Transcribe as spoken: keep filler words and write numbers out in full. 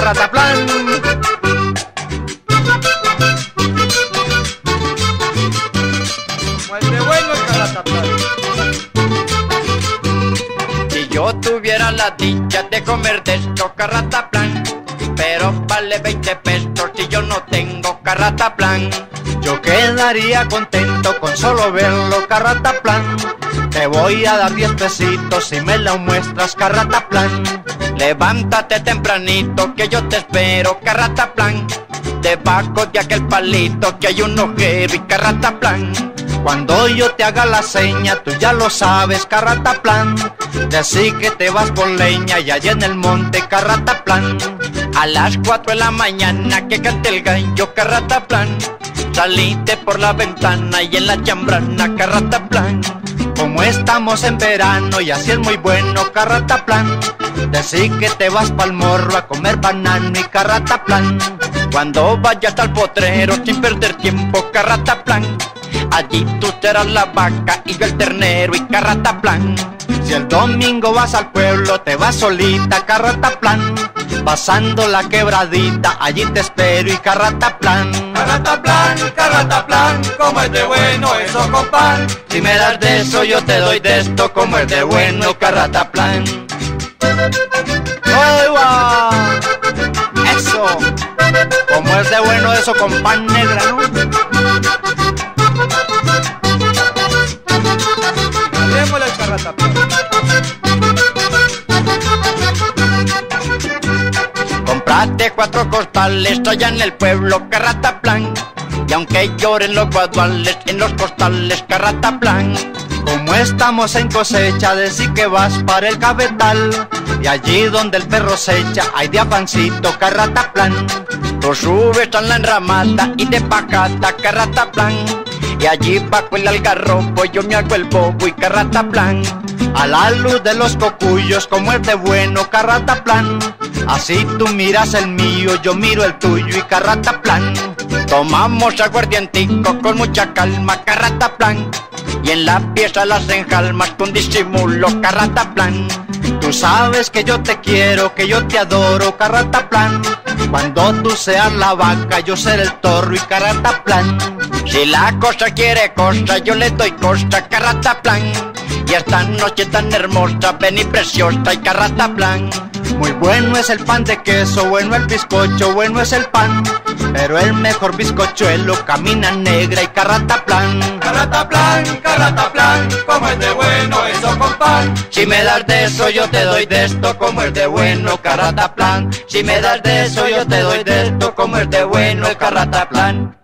Carrataplan. Muerte bueno el Carrataplan. Si yo tuviera la dicha de comer de esto Carrataplan, pero vale veinte pesos si yo no tengo Carrataplan. Yo quedaría contento con solo verlo, Carrataplan. Te voy a dar diez pesitos si me lo muestras, Carrataplan. Levántate tempranito que yo te espero, Carrataplan. Debajo de aquel palito que hay un ojero y Carrataplan. Cuando yo te haga la seña, tú ya lo sabes, Carrataplan. Decí que te vas por leña y allá en el monte, Carrataplan. A las cuatro de la mañana que cante el gallo, Carrataplan. Salite por la ventana y en la chambrana, Carrataplan. Como estamos en verano y así es muy bueno, Carrataplan. Decí que te vas pa'l morro a comer banano y Carrataplan. Cuando vayas al potrero sin perder tiempo, Carrataplan. Allí tú serás la vaca y yo el ternero y Carrataplan. Si el domingo vas al pueblo, te vas solita, Carrataplan. Pasando la quebradita, allí te espero y Carrataplan. Carrataplan, Carrataplan, como es de bueno eso con pan. Si me das de eso yo te doy de esto, como es de bueno Carrataplan. ¡Ay, va! Eso, como es de bueno eso con pan negra, ¿no? Démosle el Carrataplan. Comprate cuatro costales allá en el pueblo, Carrataplan. Y aunque lloren los guaduales en los costales, Carrataplan. Como estamos en cosecha, decí que vas para el cabetal. Y allí donde el perro se echa, hay de afancito, Carrataplan. Tú subes a la enramada y de pacata, Carrataplan. Y allí bajo el algarrobo yo me hago el bobo y Carrataplan. A la luz de los cocuyos, como es de bueno, Carrataplan. Así tú miras el mío, yo miro el tuyo y Carrataplan. Tomamos aguardientico con mucha calma, Carrataplan. Y en la pieza las enjalmas con disimulo, Carrataplan. Tú sabes que yo te quiero, que yo te adoro, Carrataplan. Cuando tú seas la vaca, yo seré el toro y Carrataplan. Si la cosa quiere cosa, yo le doy cosa, Carrataplan. Y esta noche tan hermosa, ven y preciosa y Carrataplan. Muy bueno es el pan de queso, bueno el bizcocho, bueno es el pan. Pero el mejor bizcochuelo camina negra y Carrataplan. Carrataplan, Carrataplan, como es de bueno eso con pan. Si me das de eso yo te doy de esto, como es de bueno Carrataplan. Si me das de eso yo te doy de esto, como es de bueno Carrataplan.